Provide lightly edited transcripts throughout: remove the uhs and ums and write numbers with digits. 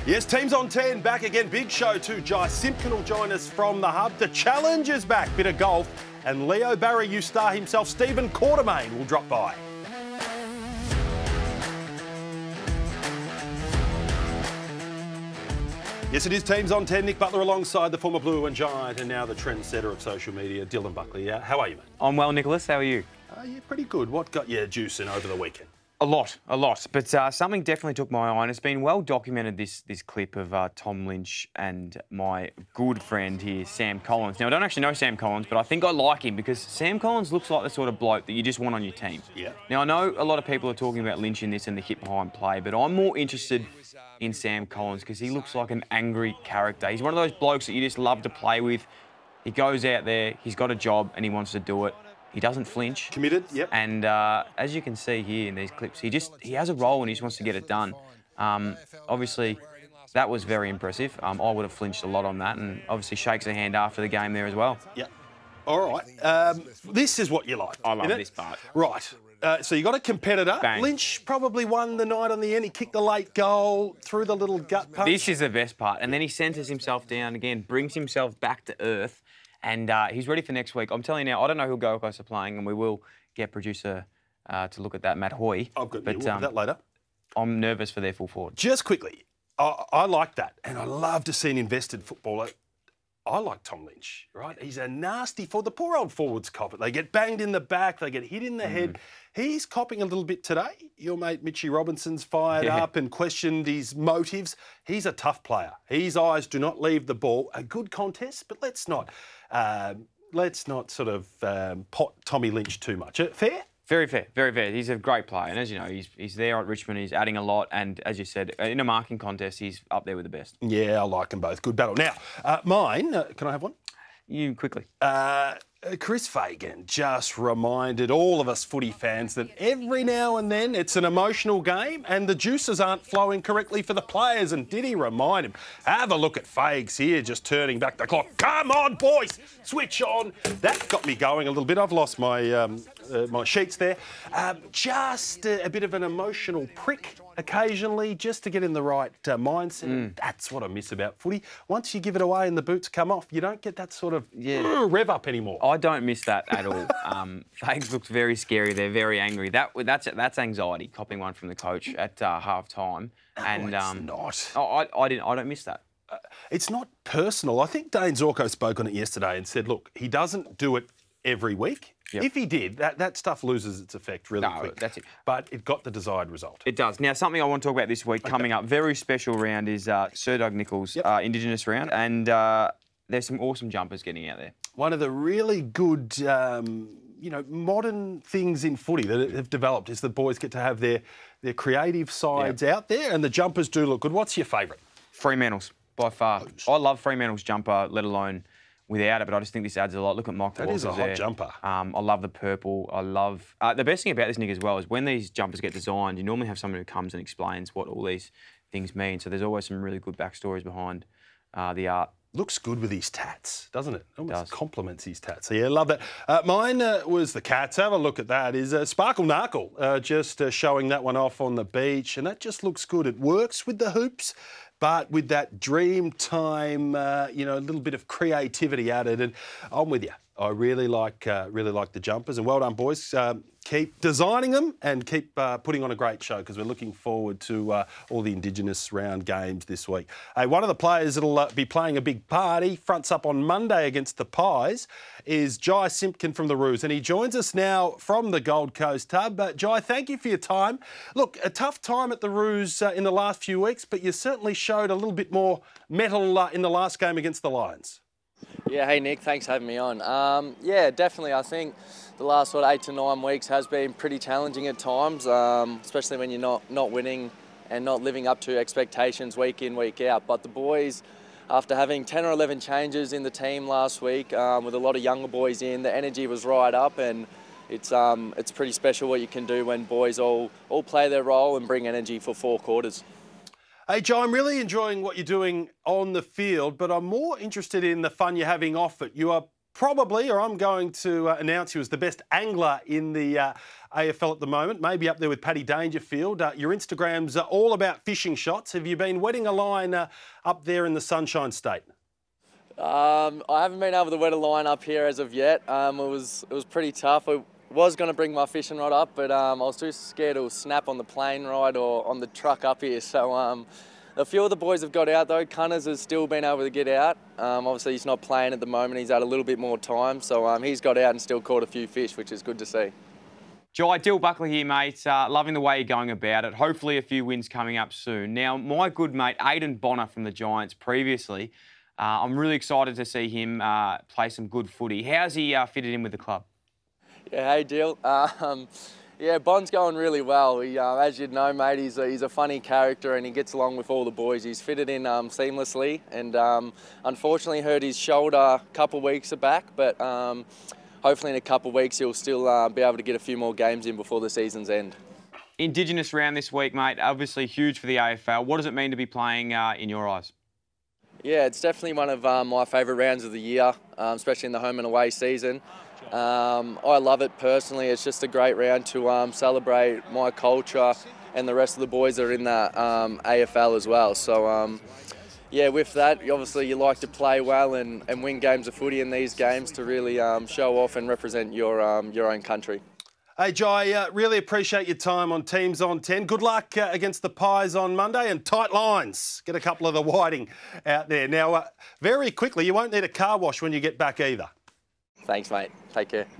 Yes, Teams on 10 back again. Big show too. Jai Simpkin will join us from the hub. The challenge is back. Bit of golf. And Leo Barry star himself, Stephen Quartermain, will drop by. Yes, it is Teams on 10. Nick Butler alongside the former Blue and Giant and now the trendsetter of social media, Dylan Buckley. How are you, mate? I'm well, Nicholas. How are you? Yeah, pretty good. What got you juicing over the weekend? A lot. But something definitely took my eye, and it's been well documented, this clip of Tom Lynch and my good friend here, Sam Collins. Now, I don't actually know Sam Collins, but I think I like him because Sam Collins looks like the sort of bloke that you just want on your team. Yeah. Now, I know a lot of people are talking about Lynch in this and the hit behind play, but I'm more interested in Sam Collins because he looks like an angry character. He's one of those blokes that you just love to play with. He goes out there, he's got a job, and he wants to do it. He doesn't flinch. Committed, yep. And as you can see here in these clips, he has a role and he just wants to get it done. Obviously, that was very impressive. I would have flinched a lot on that, and obviously shakes a hand after the game there as well. Yeah. All right. This is what you like. I love this part. Right. So you got a competitor. Bang. Lynch probably won the night on the end. He kicked the late goal through the little gut punch. This is the best part. And then he centres himself down again, brings himself back to earth. And he's ready for next week. I'm telling you now, I don't know who Gold Coast are playing, and we will get producer to look at that, Matt Hoy. I've got that later. I'm nervous for their full forward. Just quickly, I like that, and I love to see an invested footballer. I like Tom Lynch, right? He's a nasty forward. The poor old forwards cop it. They get banged in the back, they get hit in the head. He's copping a little bit today. Your mate Mitchie Robinson's fired up and questioned his motives. He's a tough player. His eyes do not leave the ball. A good contest, but let's not sort of pot Tommy Lynch too much. Fair? Very fair, very fair. He's a great player, and as you know, he's there at Richmond. He's adding a lot, and as you said, in a marking contest, he's up there with the best. Yeah, I like them both. Good battle. Now, mine. Can I have one? You quickly. Chris Fagan just reminded all of us footy fans that every now and then it's an emotional game and the juices aren't flowing correctly for the players. And did he remind him? Have a look at Fags here, just turning back the clock. Come on, boys, switch on. That got me going a little bit. I've lost my my sheets there. Just a bit of an emotional prick occasionally, just to get in the right mindset. That's what I miss about footy. Once you give it away and the boots come off, you don't get that sort of rev up anymore. I don't miss that at all. Fags looks very scary. They're very angry. That's anxiety. Copping one from the coach at half time. No, and it's not. I don't miss that. It's not personal. I think Dane Zorko spoke on it yesterday and said, look, he doesn't do it every week. Yep. If he did, that stuff loses its effect really quick. That's it. But it got the desired result. It does. Now, something I want to talk about this week coming up, very special round, is Sir Doug Nicholls' Indigenous round. And there's some awesome jumpers getting out there. One of the really good, modern things in footy that have developed is the boys get to have their creative sides out there, and the jumpers do look good. What's your favourite? Fremantle's, by far. I love Fremantle's jumper, let alone without it, but I just think this adds a lot. Look at Mock. That is a hot jumper. I love the purple. I love... the best thing about this, Nick, as well, is when these jumpers get designed, you normally have someone who comes and explains what all these things mean. So there's always some really good backstories behind the art. Looks good with his tats, doesn't it? Almost complements his tats. So, yeah, love that. Mine was the Cats. Have a look at that. Is Sparkle Narkle, just showing that one off on the beach. And that just looks good. It works with the hoops, but with that dream time, a little bit of creativity added. And I'm with you. I really like the jumpers. And well done, boys. Keep designing them and keep putting on a great show because we're looking forward to all the Indigenous round games this week. Hey, one of the players that'll be playing a big part, he fronts up on Monday against the Pies, is Jai Simpkin from the Roos. And he joins us now from the Gold Coast hub. Jai, thank you for your time. Look, a tough time at the Roos in the last few weeks, but you certainly showed a little bit more mettle in the last game against the Lions. Yeah, hey Nick, thanks for having me on. Yeah, definitely. I think the last 8 to 9 weeks has been pretty challenging at times, especially when you're not winning and not living up to expectations week in, week out. But the boys, after having 10 or 11 changes in the team last week, with a lot of younger boys in, the energy was right up, and it's pretty special what you can do when boys all play their role and bring energy for 4 quarters. Hey, Joe, I'm really enjoying what you're doing on the field, but I'm more interested in the fun you're having off it. You are probably, or I'm going to announce you as the best angler in the AFL at the moment, maybe up there with Paddy Dangerfield. Your Instagram's all about fishing shots. Have you been wetting a line up there in the Sunshine State? I haven't been able to wet a line up here as of yet. It was pretty tough. I was going to bring my fishing rod up, but I was too scared it would snap on the plane ride or on the truck up here. So a few of the boys have got out though. Cunners has still been able to get out. Obviously he's not playing at the moment. He's had a little bit more time. So he's got out and still caught a few fish, which is good to see. Jai, Dill Buckley here, mate. Loving the way you're going about it. Hopefully a few wins coming up soon. Now, my good mate, Aidan Bonner from the Giants previously, I'm really excited to see him play some good footy. How's he fitted in with the club? Yeah, hey, Dill. Yeah, Bond's going really well. He, as you'd know, mate, he's a funny character and he gets along with all the boys. He's fitted in seamlessly and unfortunately hurt his shoulder a couple of weeks back, but hopefully in a couple of weeks he'll still be able to get a few more games in before the season's end. Indigenous round this week, mate. Obviously huge for the AFL. What does it mean to be playing in your eyes? Yeah, it's definitely one of my favourite rounds of the year, especially in the home and away season. I love it personally. It's just a great round to celebrate my culture and the rest of the boys that are in the AFL as well. So, yeah, with that, obviously you like to play well and win games of footy in these games to really show off and represent your own country. Hey, Jai, really appreciate your time on Teams on 10. Good luck against the Pies on Monday and tight lines. Get a couple of the whiting out there. Now, very quickly, you won't need a car wash when you get back either. Thanks, mate. Take care.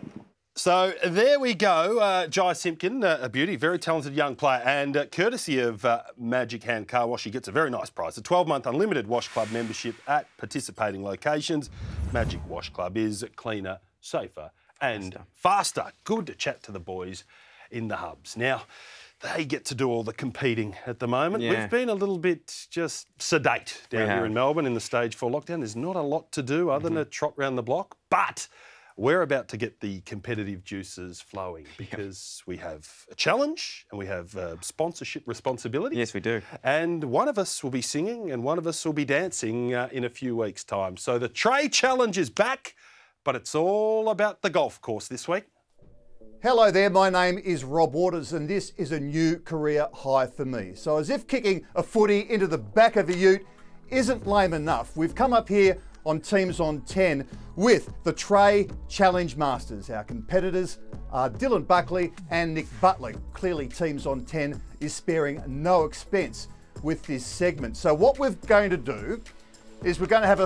So there we go. Jai Simpkin, a beauty, very talented young player. And courtesy of Magic Hand Car Wash, he gets a very nice price. A 12-month unlimited Wash Club membership at participating locations. Magic Wash Club is cleaner, safer and faster. Good to chat to the boys in the hubs. Now, they get to do all the competing at the moment. Yeah. We've been a little bit just sedate down here in Melbourne in the stage 4 lockdown. There's not a lot to do other than a trot round the block, but we're about to get the competitive juices flowing because we have a challenge and we have sponsorship responsibility. Yes, we do. And one of us will be singing and one of us will be dancing in a few weeks' time. So the Tray Challenge is back, but it's all about the golf course this week. Hello there, my name is Rob Waters and this is a new career high for me. So as if kicking a footy into the back of a ute isn't lame enough, we've come up here on Teams on 10 with the Tray Challenge Masters. Our competitors are Dylan Buckley and Nick Butler. Clearly Teams on 10 is sparing no expense with this segment. So what we're going to do is we're going to have a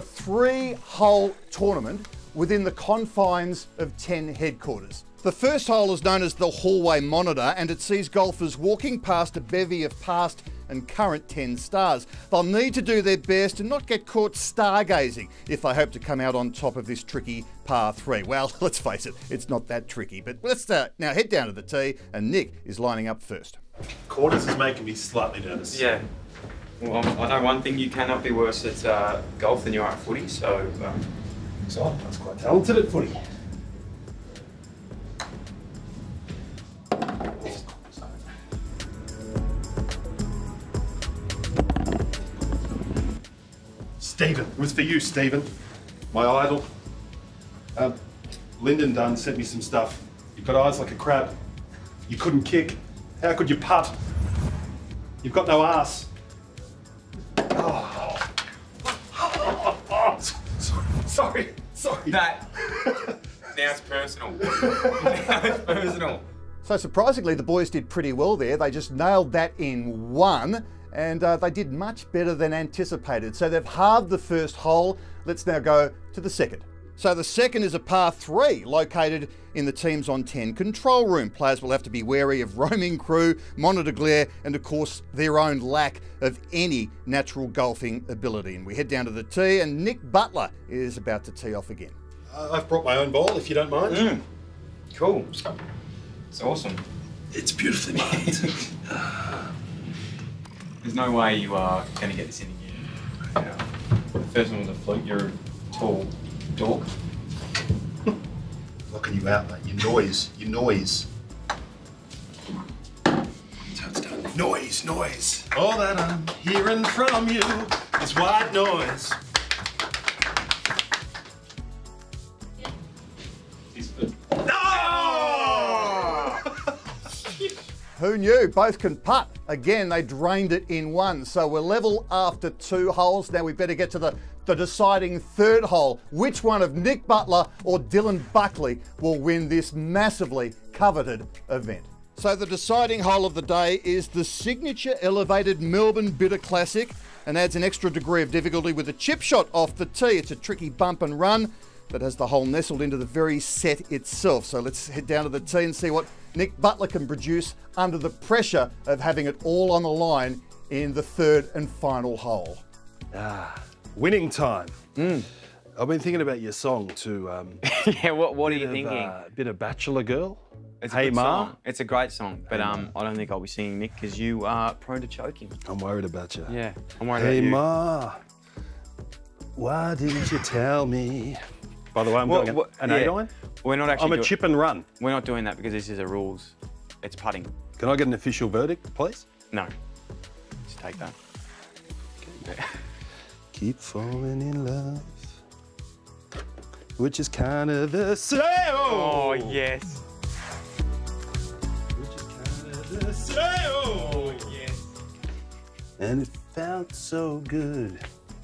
3-hole tournament within the confines of 10 headquarters. The first hole is known as the Hallway Monitor and it sees golfers walking past a bevy of past and current 10 stars. They'll need to do their best and not get caught stargazing if they hope to come out on top of this tricky par 3. Well, let's face it, it's not that tricky, but let's now head down to the tee and Nick is lining up first. Quarters is making me slightly nervous. Yeah. Well, I know one thing, you cannot be worse at golf than you are at footy, so... So I was quite talented at footy. Stephen, it was for you, Stephen, my idol. Lyndon Dunn sent me some stuff. You've got eyes like a crab. You couldn't kick. How could you putt? You've got no ass. Oh. Sorry. That. Now it's personal. Now it's personal. So surprisingly, the boys did pretty well there. They just nailed that in one, and they did much better than anticipated. So they've halved the first hole. Let's now go to the second. So the second is a par 3 located in the Teams on 10 control room. Players will have to be wary of roaming crew, monitor glare, and of course their own lack of any natural golfing ability. And we head down to the tee and Nick Butler is about to tee off again. I've brought my own ball, if you don't mind. Cool. It's awesome. It's beautifully made. There's no way you are going to get this in again. The first one was a fluke. You're a tall dork. Locking you out, mate. You noise. Touchdown. Noise. All that I'm hearing from you is white noise. Who knew? Both can putt. Again, they drained it in one. So we're level after 2 holes. Now we better get to the deciding 3rd hole. Which one of Nick Butler or Dylan Buckley will win this massively coveted event? So the deciding hole of the day is the signature elevated Melbourne Bitter Classic and adds an extra degree of difficulty with a chip shot off the tee. It's a tricky bump and run that has the hole nestled into the very set itself. So let's head down to the tee and see what Nick Butler can produce under the pressure of having it all on the line in the 3rd and final hole. Winning time. I've been thinking about your song too. Yeah, what are you thinking? A bit of Bachelor Girl. It's Hey a good Ma. song. It's a great song, but I don't think I'll be singing, Nick, because you are prone to choking. I'm worried about you. Yeah, I'm worried Hey about you. Ma, why didn't you tell me? By the way, I'm going an 8-iron. We're not actually. I'm a chip and run. We're not doing that because this is a rules. It's putting. Can I get an official verdict, please? No. Just take that. Keep falling in love, which is kind of the same. Oh, yes. Which is kind of the same. Oh, yes. And it felt so good.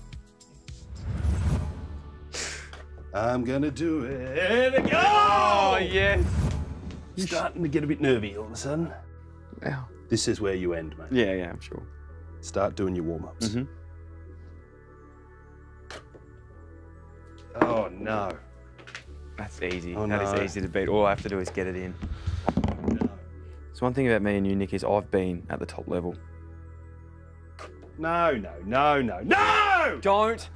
I'm gonna do it again. Oh, yes. You're starting to get a bit nervy all of a sudden. Wow. This is where you end, mate. Yeah, I'm sure. Start doing your warm-ups. Mm-hmm. Oh, no. That's easy. Oh, That no. is easy to beat. All I have to do is get it in. No. So one thing about me and you, Nick, is I've been at the top level. No, no, no, no, no! Don't.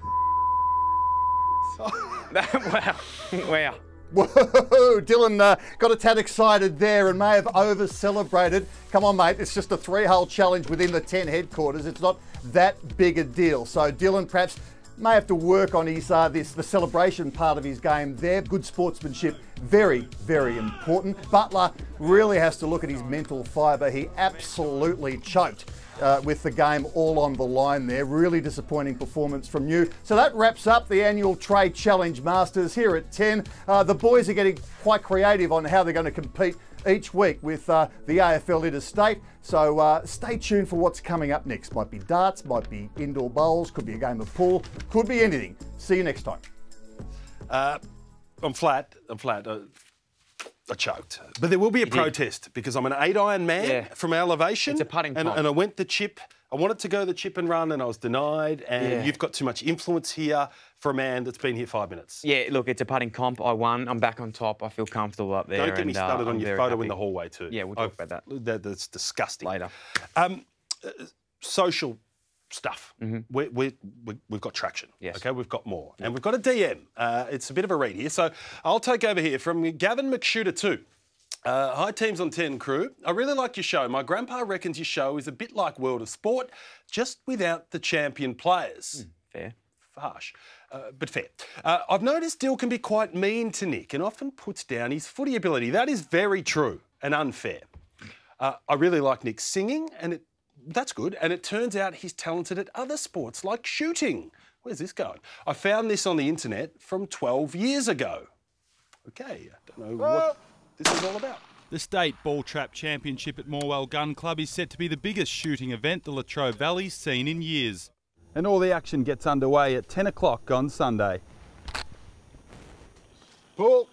Wow. Wow. Whoa, Dylan got a tad excited there and may have over-celebrated. Come on, mate, it's just a 3-hole challenge within the 10 headquarters. It's not that big a deal. So Dylan perhaps may have to work on his the celebration part of his game there. Good sportsmanship, very, very important. Butler really has to look at his mental fibre. He absolutely choked with the game all on the line there. Really disappointing performance from you. So that wraps up the annual Trade Challenge Masters here at 10. The boys are getting quite creative on how they're going to compete each week with the AFL Interstate. So stay tuned for what's coming up next. Might be darts, might be indoor bowls, could be a game of pool, could be anything. See you next time. I'm flat. I choked. But there will be a protest because I'm an 8-iron man from elevation. It's a putting and pump. I went the chip. I wanted to go the chip and run and I was denied. And you've got too much influence here for a man that's been here 5 minutes. Yeah, look, it's a putting comp. I won. I'm back on top. I feel comfortable up there. Don't get me started on your photo in the hallway too. Yeah, we'll talk about that. That's disgusting. Later. Social stuff. We've got traction. Yes. Okay, we've got more. And we've got a DM. It's a bit of a read here. So I'll take over here from Gavin McShooter too. Hi, Teams on 10 crew. I really like your show. My grandpa reckons your show is a bit like World of Sport, just without the champion players. Fair. Harsh, but fair. I've noticed Dill can be quite mean to Nick and often puts down his footy ability. That is very true and unfair. I really like Nick's singing, and that's good. And it turns out he's talented at other sports like shooting. Where's this going? I found this on the internet from 12 years ago. Okay, I don't know what this is all about. The State Ball Trap Championship at Morwell Gun Club is set to be the biggest shooting event the Latrobe Valley's seen in years. And all the action gets underway at 10 o'clock on Sunday. Pull.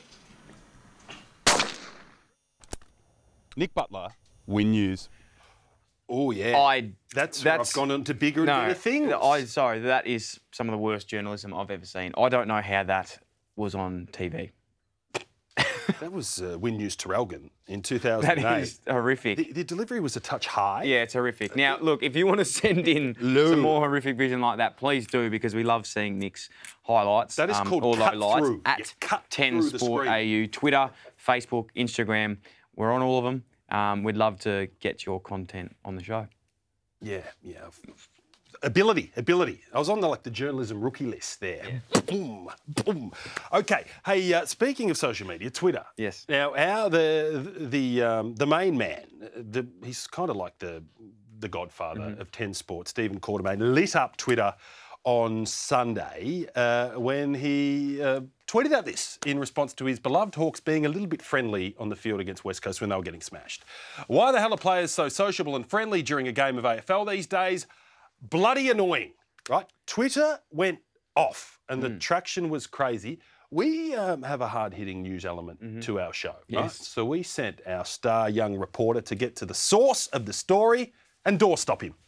Nick Butler, Win News. Oh, yeah. That's where I've that's- gone on to bigger and bigger things. Sorry, that is some of the worst journalism I've ever seen. I don't know how that was on TV. That was Win News Terrelgan in 2008. That is horrific. The delivery was a touch high. Yeah, it's horrific. Now, look, if you want to send in some more horrific vision like that, please do, because we love seeing Nick's highlights. That is called or cut lowlights through. You at cut 10 through the Sport screen. AU, Twitter, Facebook, Instagram. We're on all of them. We'd love to get your content on the show. Yeah. Ability. I was on the journalism rookie list there. Yeah. Boom, boom. Okay. Hey, speaking of social media, Twitter. Yes. Now, the main man, he's kind of like the godfather of 10 Sport, Stephen Quartermain, lit up Twitter on Sunday when he tweeted out this in response to his beloved Hawks being a little bit friendly on the field against West Coast when they were getting smashed. Why the hell are players so sociable and friendly during a game of AFL these days? Bloody annoying, right? Twitter went off and the traction was crazy. We have a hard-hitting news element to our show, right? Yes. So we sent our star young reporter to get to the source of the story and doorstop him.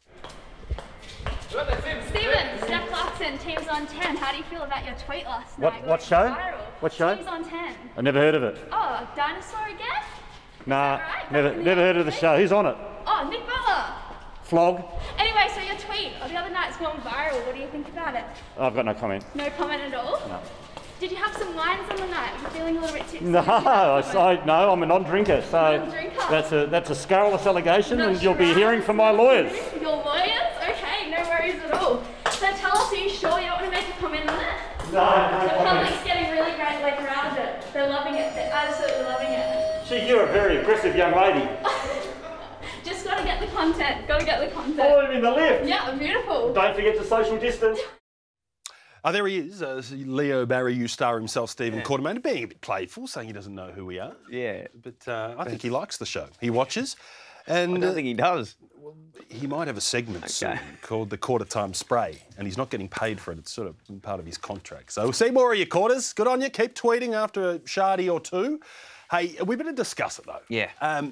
Stephen, Steph Clarkson, Teams on 10. How do you feel about your tweet last night? What show? Viral. What show? Teams on 10. I never heard of it. Oh, dinosaur again? Nah, Right, never heard of the show. Who's on it? Oh, Nick Butler. Flog? Anyway, so your tweet the other night's gone viral. What do you think about it? I've got no comment. No comment at all? No. Did you have some wines on the night? Were you feeling a little bit tipsy? No, no, I'm a non-drinker, so Non-drinker? that's a scurrilous allegation, Not and you'll be sure. hearing from my lawyers. Your lawyers? Okay, no worries at all. So tell us, are you sure you don't want to make a comment on it? No The comment. public's getting really great around it. They're loving it. They're absolutely loving it. Gee, you're a very aggressive young lady. Just gotta get the content. Gotta get the content. Follow him in the lift. Yeah, beautiful. Don't forget to social distance. Oh, there he is, Leo Barry, star himself, Stephen Quartermain, being a bit playful, saying he doesn't know who we are. Yeah. But I think he likes the show. He watches. And I don't think he does. he might have a segment soon called the Quarter Time Spray, and he's not getting paid for it. It's sort of part of his contract. So we'll see more of your quarters. Good on you. Keep tweeting after a shardy or two. Hey, we better discuss it, though. Yeah.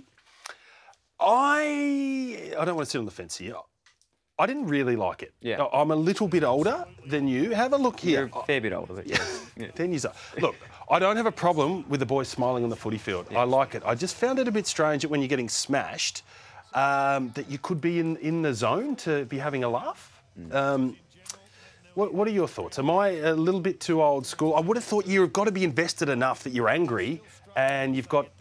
I don't want to sit on the fence here. I didn't really like it. Yeah. I'm a little bit older than you. Have a look here. You're a fair bit older, but yeah. 10 years old. Look, I don't have a problem with the boys smiling on the footy field. I like it. I just found it a bit strange that when you're getting smashed, that you could be in the zone to be having a laugh. What are your thoughts? Am I a little bit too old school? I would have thought you've got to be invested enough that you're angry and you've got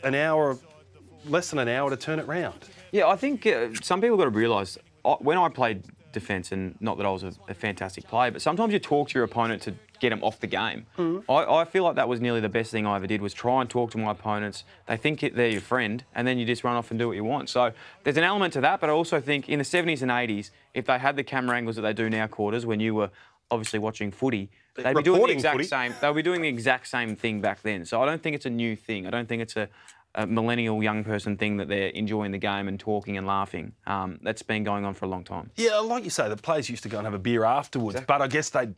less than an hour to turn it round. Yeah, I think some people got to realise, when I played defence, and not that I was a fantastic player, but sometimes you talk to your opponent to get them off the game. I feel like that was nearly the best thing I ever did, was try and talk to my opponents. They think they're your friend, and then you just run off and do what you want. So there's an element to that, but I also think in the 70s and 80s, if they had the camera angles that they do now, Quarters, when you were obviously watching footy, they'd be doing the exact same. They'll be doing the exact same thing back then. So I don't think it's a new thing. I don't think it's a millennial young person thing that they're enjoying the game and talking and laughing. That's been going on for a long time. Yeah, like you say, the players used to go and have a beer afterwards, but I guess they'd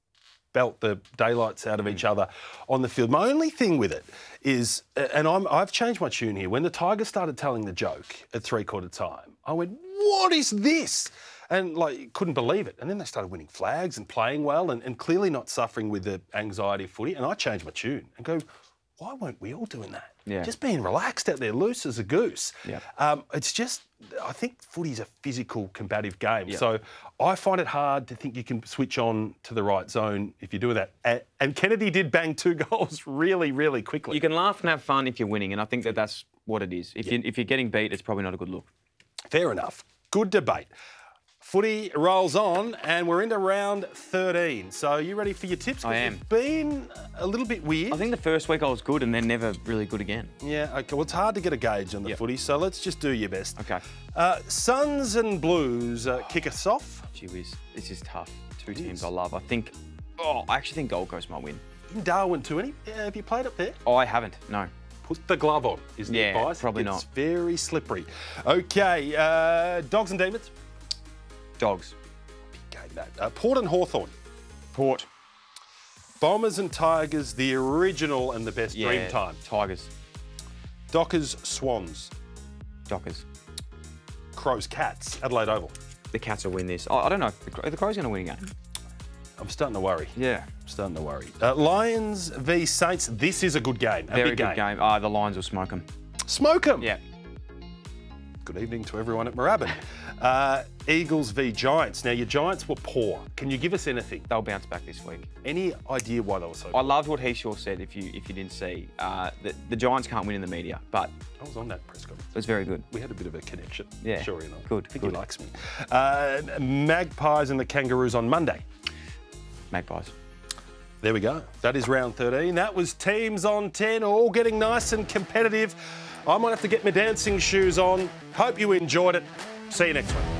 belt the daylights out of each other on the field. My only thing with it is, and I've changed my tune here, when the Tigers started telling the joke at three-quarter time, I went, what is this? And couldn't believe it. And then they started winning flags and playing well and clearly not suffering with the anxiety of footy. And I changed my tune and go, why weren't we all doing that? Yeah. Just being relaxed out there, loose as a goose. Yeah. It's just, I think footy's a physical, combative game. Yeah. So I find it hard to think you can switch on to the right zone if you're doing that. And Kennedy did bang 2 goals really, really quickly. You can laugh and have fun if you're winning, and I think that's what it is. If you're getting beat, it's probably not a good look. Fair enough. Good debate. Footy rolls on, and we're into round 13. So are you ready for your tips? I am. It's been a little bit weird. I think the first week I was good and then never really good again. Yeah, OK. Well, it's hard to get a gauge on the footy, so let's just do your best. OK. Suns and Blues kick us off. Gee whiz, this is tough. Two teams I love. I actually think Gold Coast might win. In Darwin too, have you played up there? Oh, I haven't, no. Put the glove on, is the advice. Probably not. It's very slippery. OK, Dogs and Demons. Dogs. Big game, that. Port and Hawthorn. Port. Bombers and Tigers, the original and the best dream time. Tigers. Dockers, Swans. Dockers. Crows, Cats, Adelaide Oval. The Cats will win this. I don't know. Are the Crows going to win a game? I'm starting to worry. Yeah. I'm starting to worry. Lions v Saints. This is a good game. Very good game. The Lions will smoke them. Smoke them? Yeah. Good evening to everyone at Moorabbin. Eagles v Giants. Now, your Giants were poor. Can you give us anything? They'll bounce back this week. Any idea why they were so I poor? loved what Heath said, if you didn't see. The Giants can't win in the media, but... I was on that press conference. It was very good. We had a bit of a connection. Yeah. Sure enough. Good. I think he likes me. Magpies and the Kangaroos on Monday. Magpies. There we go. That is round 13. That was Teams on 10, all getting nice and competitive. I might have to get my dancing shoes on. Hope you enjoyed it. See you next week.